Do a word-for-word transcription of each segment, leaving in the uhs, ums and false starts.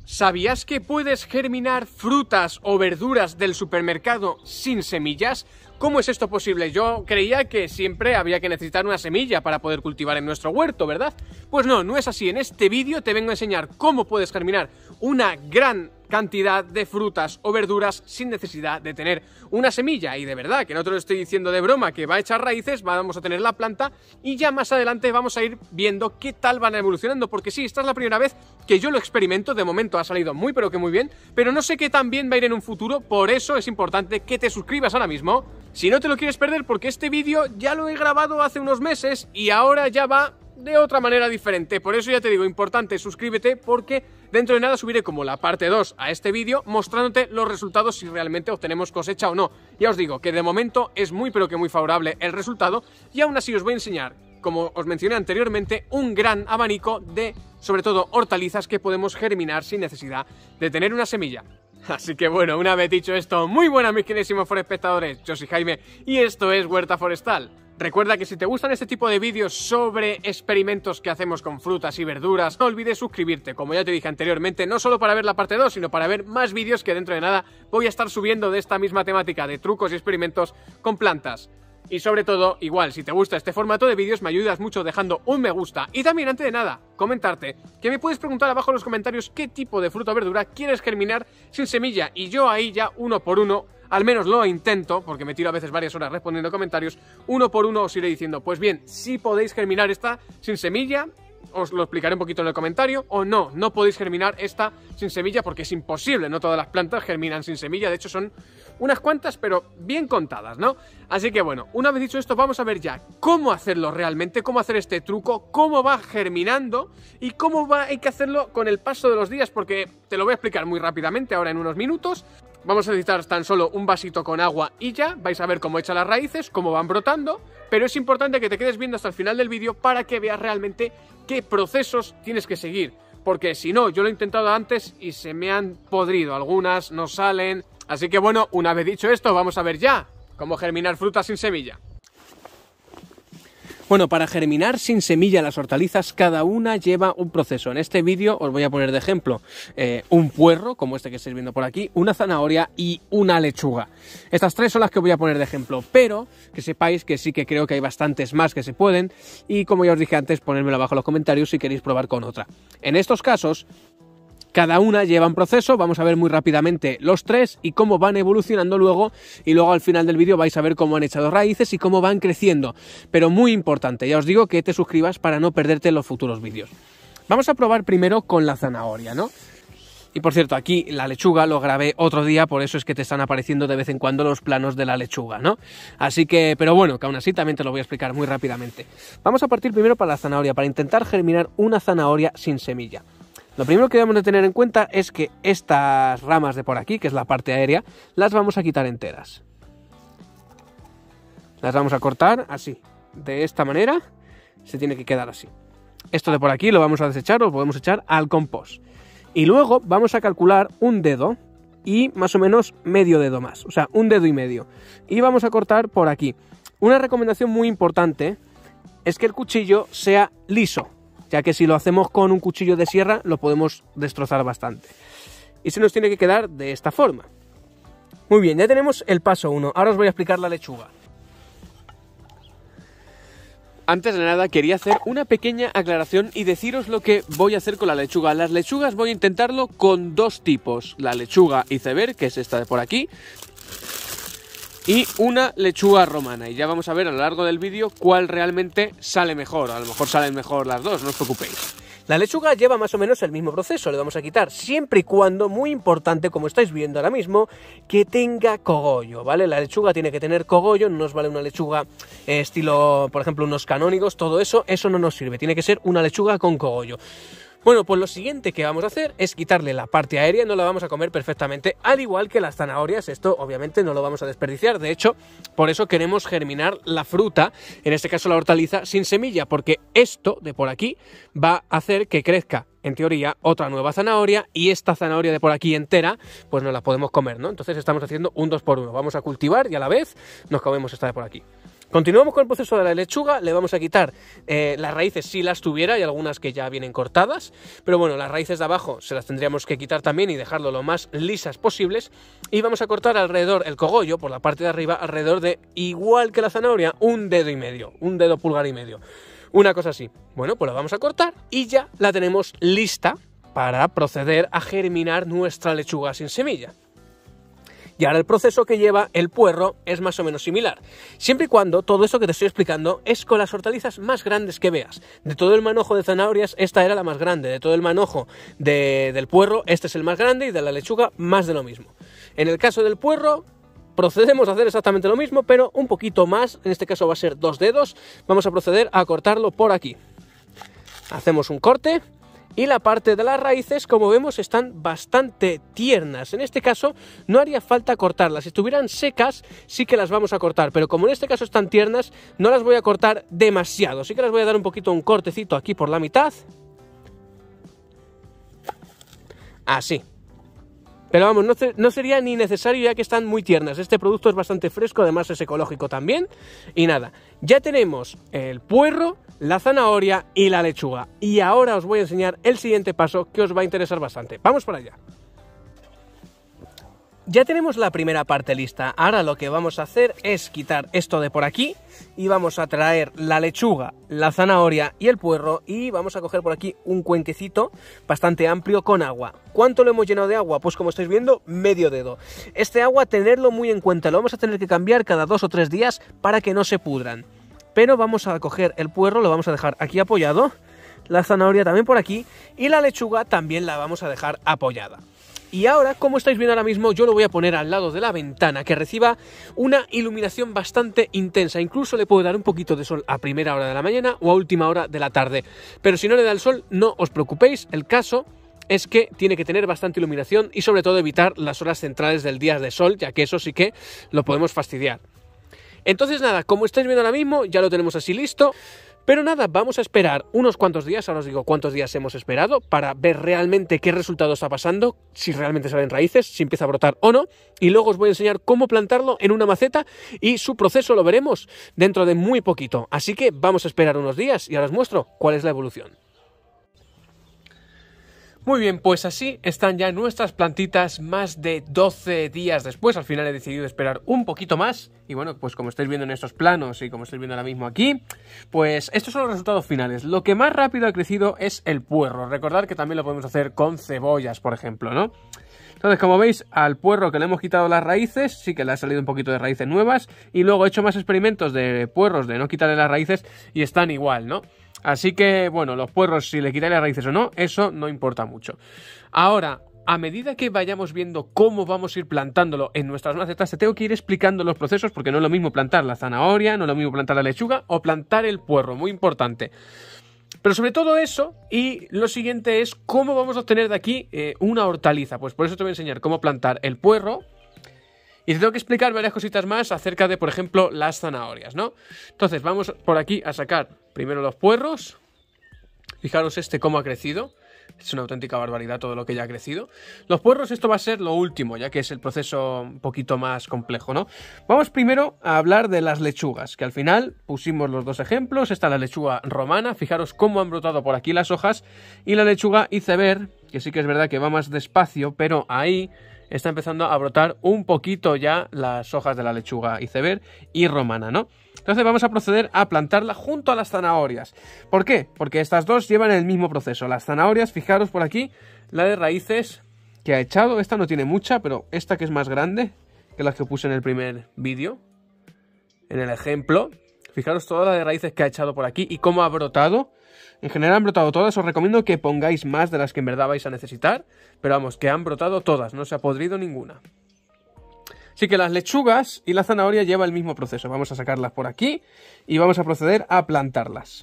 ¿Sabías que puedes germinar frutas o verduras del supermercado sin semillas? ¿Cómo es esto posible? Yo creía que siempre había que necesitar una semilla para poder cultivar en nuestro huerto, ¿verdad? Pues no, no es así. En este vídeo te vengo a enseñar cómo puedes germinar una gran cantidad de frutas o verduras sin necesidad de tener una semilla. Y de verdad, que no te lo estoy diciendo de broma, que va a echar raíces, vamos a tener la planta y ya más adelante vamos a ir viendo qué tal van evolucionando, porque sí, esta es la primera vez que yo lo experimento. De momento ha salido muy pero que muy bien, pero no sé qué tan bien va a ir en un futuro. Por eso es importante que te suscribas ahora mismo si no te lo quieres perder, porque este vídeo ya lo he grabado hace unos meses y ahora ya va de otra manera diferente. Por eso ya te digo, importante, suscríbete, porque dentro de nada subiré como la parte dos a este vídeo mostrándote los resultados, si realmente obtenemos cosecha o no. Ya os digo que de momento es muy pero que muy favorable el resultado, y aún así os voy a enseñar, como os mencioné anteriormente, un gran abanico de, sobre todo, hortalizas que podemos germinar sin necesidad de tener una semilla. Así que bueno, una vez dicho esto, muy buenas mis queridísimos forespectadores, yo soy Jaime y esto es Huerta Forestal. Recuerda que si te gustan este tipo de vídeos sobre experimentos que hacemos con frutas y verduras, no olvides suscribirte, como ya te dije anteriormente, no solo para ver la parte dos, sino para ver más vídeos que dentro de nada voy a estar subiendo de esta misma temática de trucos y experimentos con plantas. Y sobre todo, igual, si te gusta este formato de vídeos, me ayudas mucho dejando un me gusta. Y también, antes de nada, comentarte que me puedes preguntar abajo en los comentarios qué tipo de fruta o verdura quieres germinar sin semilla. Y yo ahí ya, uno por uno, al menos lo intento, porque me tiro a veces varias horas respondiendo comentarios, uno por uno os iré diciendo, pues bien, si podéis germinar esta sin semilla, os lo explicaré un poquito en el comentario, o no, no podéis germinar esta sin semilla porque es imposible, no todas las plantas germinan sin semilla, de hecho son unas cuantas, pero bien contadas, ¿no? Así que bueno, una vez dicho esto, vamos a ver ya cómo hacerlo realmente, cómo hacer este truco, cómo va germinando y cómo va, hay que hacerlo con el paso de los días, porque te lo voy a explicar muy rápidamente ahora en unos minutos. Vamos a necesitar tan solo un vasito con agua y ya, vais a ver cómo echa las raíces, cómo van brotando, pero es importante que te quedes viendo hasta el final del vídeo para que veas realmente qué procesos tienes que seguir, porque si no, yo lo he intentado antes y se me han podrido, algunas no salen, así que bueno, una vez dicho esto, vamos a ver ya cómo germinar frutas sin semilla. Bueno, para germinar sin semilla las hortalizas, cada una lleva un proceso. En este vídeo os voy a poner de ejemplo eh, un puerro, como este que estáis viendo por aquí, una zanahoria y una lechuga. Estas tres son las que voy a poner de ejemplo, pero que sepáis que sí que creo que hay bastantes más que se pueden, y como ya os dije antes, ponedmelo abajo en los comentarios si queréis probar con otra. En estos casos, cada una lleva un proceso, vamos a ver muy rápidamente los tres y cómo van evolucionando luego, y luego al final del vídeo vais a ver cómo han echado raíces y cómo van creciendo. Pero muy importante, ya os digo que te suscribas para no perderte los futuros vídeos. Vamos a probar primero con la zanahoria, ¿no? Y por cierto, aquí la lechuga lo grabé otro día, por eso es que te están apareciendo de vez en cuando los planos de la lechuga, ¿no? Así que, pero bueno, que aún así también te lo voy a explicar muy rápidamente. Vamos a partir primero para la zanahoria, para intentar germinar una zanahoria sin semilla. Lo primero que debemos de tener en cuenta es que estas ramas de por aquí, que es la parte aérea, las vamos a quitar enteras. Las vamos a cortar así, de esta manera, se tiene que quedar así. Esto de por aquí lo vamos a desechar, lo podemos echar al compost. Y luego vamos a calcular un dedo y más o menos medio dedo más, o sea, un dedo y medio. Y vamos a cortar por aquí. Una recomendación muy importante es que el cuchillo sea liso, ya que si lo hacemos con un cuchillo de sierra lo podemos destrozar bastante. Y se nos tiene que quedar de esta forma. Muy bien, ya tenemos el paso uno. Ahora os voy a explicar la lechuga. Antes de nada quería hacer una pequeña aclaración y deciros lo que voy a hacer con la lechuga. Las lechugas voy a intentarlo con dos tipos. La lechuga iceberg, que es esta de por aquí, y una lechuga romana, y ya vamos a ver a lo largo del vídeo cuál realmente sale mejor. A lo mejor salen mejor las dos, no os preocupéis. La lechuga lleva más o menos el mismo proceso, le vamos a quitar siempre y cuando, muy importante, como estáis viendo ahora mismo, que tenga cogollo, ¿vale? La lechuga tiene que tener cogollo, no nos vale una lechuga eh, estilo, por ejemplo, unos canónigos, todo eso, eso no nos sirve, tiene que ser una lechuga con cogollo. Bueno, pues lo siguiente que vamos a hacer es quitarle la parte aérea, no la vamos a comer perfectamente, al igual que las zanahorias. Esto obviamente no lo vamos a desperdiciar, de hecho, por eso queremos germinar la fruta, en este caso la hortaliza, sin semilla, porque esto de por aquí va a hacer que crezca, en teoría, otra nueva zanahoria, y esta zanahoria de por aquí entera, pues no la podemos comer, ¿no? Entonces estamos haciendo un dos por uno, vamos a cultivar y a la vez nos comemos esta de por aquí. Continuamos con el proceso de la lechuga, le vamos a quitar eh, las raíces si las tuviera, hay algunas que ya vienen cortadas, pero bueno, las raíces de abajo se las tendríamos que quitar también y dejarlo lo más lisas posibles, y vamos a cortar alrededor el cogollo, por la parte de arriba, alrededor de, igual que la zanahoria, un dedo y medio, un dedo pulgar y medio, una cosa así. Bueno, pues la vamos a cortar y ya la tenemos lista para proceder a germinar nuestra lechuga sin semilla. Y ahora el proceso que lleva el puerro es más o menos similar, siempre y cuando todo eso que te estoy explicando es con las hortalizas más grandes que veas. De todo el manojo de zanahorias, esta era la más grande, de todo el manojo de, del puerro, este es el más grande, y de la lechuga más de lo mismo. En el caso del puerro, procedemos a hacer exactamente lo mismo, pero un poquito más, en este caso va a ser dos dedos, vamos a proceder a cortarlo por aquí. Hacemos un corte. Y la parte de las raíces, como vemos, están bastante tiernas. En este caso no haría falta cortarlas. Si estuvieran secas sí que las vamos a cortar, pero como en este caso están tiernas, no las voy a cortar demasiado. Sí que las voy a dar un poquito un cortecito aquí por la mitad. Así. Pero vamos, no, no sería ni necesario ya que están muy tiernas. Este producto es bastante fresco, además es ecológico también. Y nada, ya tenemos el puerro, la zanahoria y la lechuga. Y ahora os voy a enseñar el siguiente paso que os va a interesar bastante. ¡Vamos para allá! Ya tenemos la primera parte lista. Ahora lo que vamos a hacer es quitar esto de por aquí y vamos a traer la lechuga, la zanahoria y el puerro, y vamos a coger por aquí un cuenquecito bastante amplio con agua. ¿Cuánto lo hemos llenado de agua? Pues como estáis viendo, medio dedo. Este agua tenerlo muy en cuenta, lo vamos a tener que cambiar cada dos o tres días para que no se pudran. Pero vamos a coger el puerro, lo vamos a dejar aquí apoyado, la zanahoria también por aquí, y la lechuga también la vamos a dejar apoyada. Y ahora, como estáis viendo ahora mismo, yo lo voy a poner al lado de la ventana, que reciba una iluminación bastante intensa. Incluso le puedo dar un poquito de sol a primera hora de la mañana o a última hora de la tarde. Pero si no le da el sol, no os preocupéis, el caso es que tiene que tener bastante iluminación y sobre todo evitar las horas centrales del día de sol, ya que eso sí que lo podemos fastidiar. Entonces nada, como estáis viendo ahora mismo, ya lo tenemos así listo. Pero nada, vamos a esperar unos cuantos días, ahora os digo cuántos días hemos esperado, para ver realmente qué resultado está pasando, si realmente salen raíces, si empieza a brotar o no, y luego os voy a enseñar cómo plantarlo en una maceta, y su proceso lo veremos dentro de muy poquito. Así que vamos a esperar unos días y ahora os muestro cuál es la evolución. Muy bien, pues así están ya nuestras plantitas más de doce días después. Al final he decidido esperar un poquito más. Y bueno, pues como estáis viendo en estos planos y como estáis viendo ahora mismo aquí, pues estos son los resultados finales. Lo que más rápido ha crecido es el puerro. Recordad que también lo podemos hacer con cebollas, por ejemplo, ¿no? Entonces, como veis, al puerro que le hemos quitado las raíces, sí que le ha salido un poquito de raíces nuevas. Y luego he hecho más experimentos de puerros de no quitarle las raíces y están igual, ¿no? Así que, bueno, los puerros, si le quitáis las raíces o no, eso no importa mucho. Ahora, a medida que vayamos viendo cómo vamos a ir plantándolo en nuestras macetas, te tengo que ir explicando los procesos, porque no es lo mismo plantar la zanahoria, no es lo mismo plantar la lechuga o plantar el puerro, muy importante. Pero sobre todo eso, y lo siguiente es cómo vamos a obtener de aquí eh, una hortaliza. Pues por eso te voy a enseñar cómo plantar el puerro. Y te tengo que explicar varias cositas más acerca de, por ejemplo, las zanahorias, ¿no? Entonces, vamos por aquí a sacar primero los puerros. Fijaros este cómo ha crecido. Es una auténtica barbaridad todo lo que ya ha crecido. Los puerros, esto va a ser lo último, ya que es el proceso un poquito más complejo, ¿no? Vamos primero a hablar de las lechugas, que al final pusimos los dos ejemplos. Esta es la lechuga romana. Fijaros cómo han brotado por aquí las hojas. Y la lechuga iceberg, que sí que es verdad que va más despacio, pero ahí está empezando a brotar un poquito ya las hojas de la lechuga iceberg y romana, ¿no? Entonces vamos a proceder a plantarla junto a las zanahorias. ¿Por qué? Porque estas dos llevan el mismo proceso. Las zanahorias, fijaros por aquí, la de raíces que ha echado. Esta no tiene mucha, pero esta que es más grande que las que puse en el primer vídeo, en el ejemplo. Fijaros toda la de raíces que ha echado por aquí y cómo ha brotado. En general han brotado todas, os recomiendo que pongáis más de las que en verdad vais a necesitar, pero vamos, que han brotado todas, no se ha podrido ninguna. Así que las lechugas y la zanahoria llevan el mismo proceso. Vamos a sacarlas por aquí y vamos a proceder a plantarlas.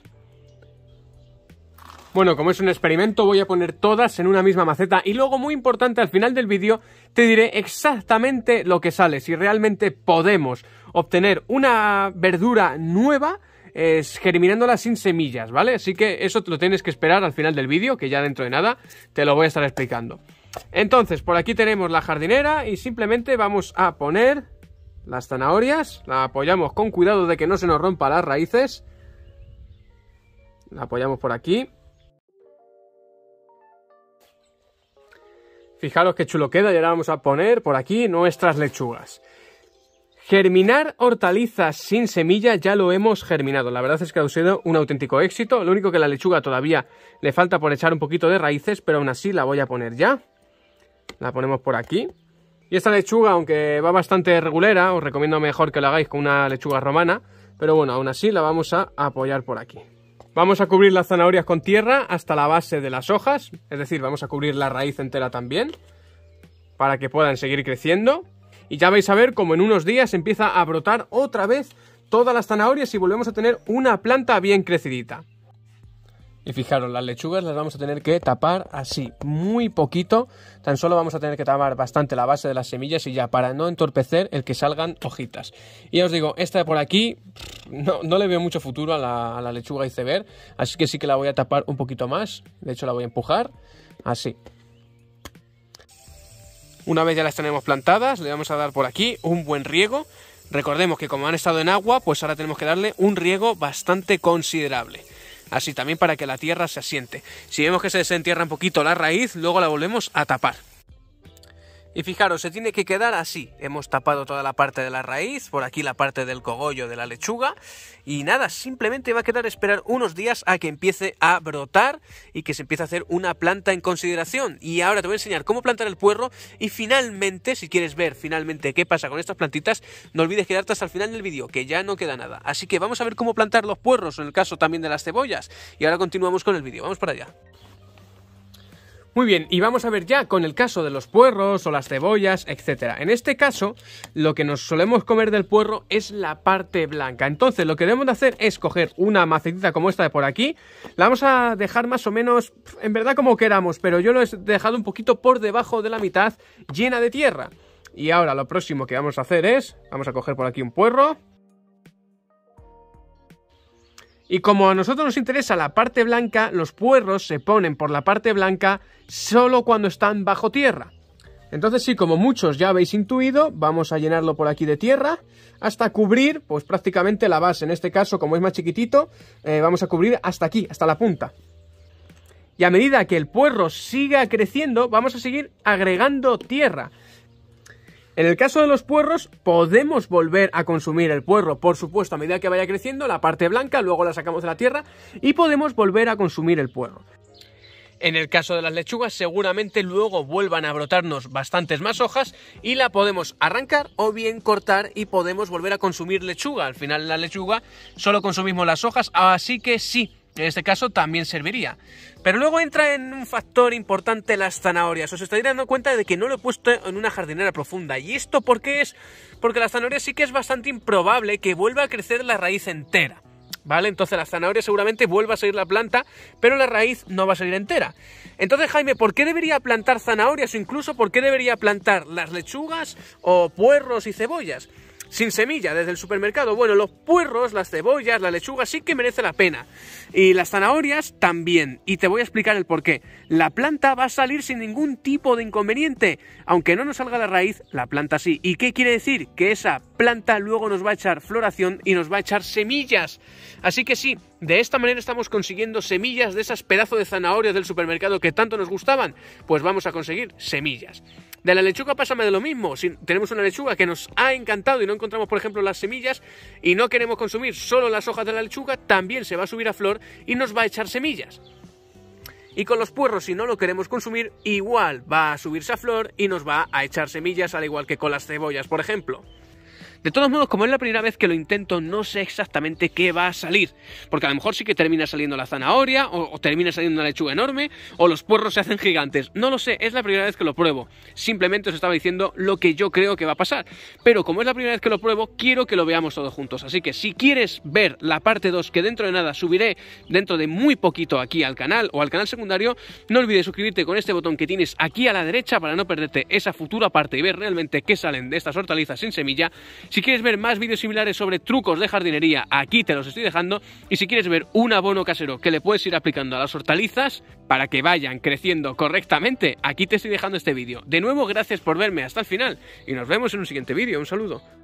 Bueno, como es un experimento, voy a poner todas en una misma maceta y luego, muy importante, al final del vídeo te diré exactamente lo que sale, si realmente podemos obtener una verdura nueva es germinándola sin semillas, ¿vale? Así que eso te lo tienes que esperar al final del vídeo, que ya dentro de nada te lo voy a estar explicando. Entonces, por aquí tenemos la jardinera y simplemente vamos a poner las zanahorias, la apoyamos con cuidado de que no se nos rompa las raíces. La apoyamos por aquí. Fijaros qué chulo queda y ahora vamos a poner por aquí nuestras lechugas. Germinar hortalizas sin semilla ya lo hemos germinado. La verdad es que ha sido un auténtico éxito. Lo único que la lechuga todavía le falta por echar un poquito de raíces, pero aún así la voy a poner ya. La ponemos por aquí. Y esta lechuga, aunque va bastante regulera, os recomiendo mejor que lo hagáis con una lechuga romana. Pero bueno, aún así la vamos a apoyar por aquí. Vamos a cubrir las zanahorias con tierra hasta la base de las hojas. Es decir, vamos a cubrir la raíz entera también, para que puedan seguir creciendo. Y ya vais a ver cómo en unos días empieza a brotar otra vez todas las zanahorias y volvemos a tener una planta bien crecidita. Y fijaros, las lechugas las vamos a tener que tapar así, muy poquito. Tan solo vamos a tener que tapar bastante la base de las semillas y ya, para no entorpecer el que salgan hojitas. Y ya os digo, esta de por aquí no, no le veo mucho futuro a la, a la lechuga iceberg, así que sí que la voy a tapar un poquito más. De hecho la voy a empujar, así. Una vez ya las tenemos plantadas, le vamos a dar por aquí un buen riego. Recordemos que como han estado en agua, pues ahora tenemos que darle un riego bastante considerable. Así también para que la tierra se asiente. Si vemos que se desentierra un poquito la raíz, luego la volvemos a tapar. Y fijaros, se tiene que quedar así. Hemos tapado toda la parte de la raíz, por aquí la parte del cogollo de la lechuga. Y nada, simplemente va a quedar esperar unos días a que empiece a brotar y que se empiece a hacer una planta en consideración. Y ahora te voy a enseñar cómo plantar el puerro. Y finalmente, si quieres ver finalmente qué pasa con estas plantitas, no olvides quedarte hasta el final del vídeo, que ya no queda nada. Así que vamos a ver cómo plantar los puerros, en el caso también de las cebollas. Y ahora continuamos con el vídeo, vamos para allá. Muy bien, y vamos a ver ya con el caso de los puerros o las cebollas, etcétera. En este caso, lo que nos solemos comer del puerro es la parte blanca. Entonces, lo que debemos de hacer es coger una macetita como esta de por aquí. La vamos a dejar más o menos, en verdad como queramos, pero yo lo he dejado un poquito por debajo de la mitad, llena de tierra. Y ahora lo próximo que vamos a hacer es, vamos a coger por aquí un puerro. Y como a nosotros nos interesa la parte blanca, los puerros se ponen por la parte blanca solo cuando están bajo tierra. Entonces sí, como muchos ya habéis intuido, vamos a llenarlo por aquí de tierra hasta cubrir, pues prácticamente la base. En este caso, como es más chiquitito, eh, vamos a cubrir hasta aquí, hasta la punta. Y a medida que el puerro siga creciendo, vamos a seguir agregando tierra. En el caso de los puerros, podemos volver a consumir el puerro, por supuesto, a medida que vaya creciendo, la parte blanca, luego la sacamos de la tierra y podemos volver a consumir el puerro. En el caso de las lechugas, seguramente luego vuelvan a brotarnos bastantes más hojas y la podemos arrancar o bien cortar y podemos volver a consumir lechuga. Al final la lechuga solo consumimos las hojas, así que sí, en este caso también serviría. Pero luego entra en un factor importante las zanahorias. Os estaréis dando cuenta de que no lo he puesto en una jardinera profunda. ¿Y esto por qué es? Porque las zanahorias sí que es bastante improbable que vuelva a crecer la raíz entera, ¿vale? Entonces la zanahoria seguramente vuelva a salir la planta, pero la raíz no va a salir entera. Entonces, Jaime, ¿por qué debería plantar zanahorias o incluso por qué debería plantar las lechugas o puerros y cebollas sin semilla desde el supermercado? Bueno, los puerros, las cebollas, la lechuga sí que merece la pena. Y las zanahorias también. Y te voy a explicar el porqué. La planta va a salir sin ningún tipo de inconveniente. Aunque no nos salga la raíz, la planta sí. ¿Y qué quiere decir? Que esa planta luego nos va a echar floración y nos va a echar semillas. Así que sí, de esta manera estamos consiguiendo semillas de esas pedazos de zanahorias del supermercado que tanto nos gustaban. Pues vamos a conseguir semillas. De la lechuga pásame de lo mismo. Si tenemos una lechuga que nos ha encantado y no encontramos, por ejemplo, las semillas y no queremos consumir solo las hojas de la lechuga, también se va a subir a flor y nos va a echar semillas. Y con los puerros, si no lo queremos consumir, igual va a subirse a flor y nos va a echar semillas, al igual que con las cebollas, por ejemplo. De todos modos, como es la primera vez que lo intento, no sé exactamente qué va a salir. Porque a lo mejor sí que termina saliendo la zanahoria, o, o termina saliendo una lechuga enorme, o los puerros se hacen gigantes. No lo sé, es la primera vez que lo pruebo. Simplemente os estaba diciendo lo que yo creo que va a pasar. Pero como es la primera vez que lo pruebo, quiero que lo veamos todos juntos. Así que si quieres ver la parte dos, que dentro de nada subiré dentro de muy poquito aquí al canal o al canal secundario, no olvides suscribirte con este botón que tienes aquí a la derecha para no perderte esa futura parte y ver realmente qué salen de estas hortalizas sin semilla. Si quieres ver más vídeos similares sobre trucos de jardinería, aquí te los estoy dejando. Y si quieres ver un abono casero que le puedes ir aplicando a las hortalizas para que vayan creciendo correctamente, aquí te estoy dejando este vídeo. De nuevo, gracias por verme hasta el final y nos vemos en un siguiente vídeo. Un saludo.